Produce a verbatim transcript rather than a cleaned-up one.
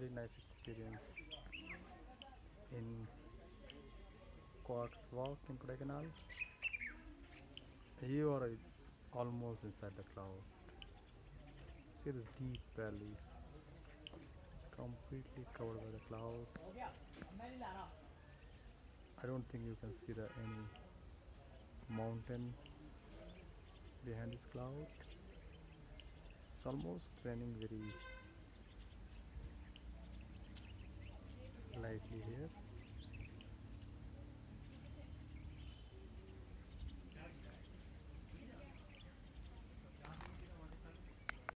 very nice experience in Quartz Walk in Kodaikanal. You are almost inside the cloud. See this deep valley, completely covered by the clouds. I don't think you can see the any mountain behind this cloud. It's almost raining very lightly here.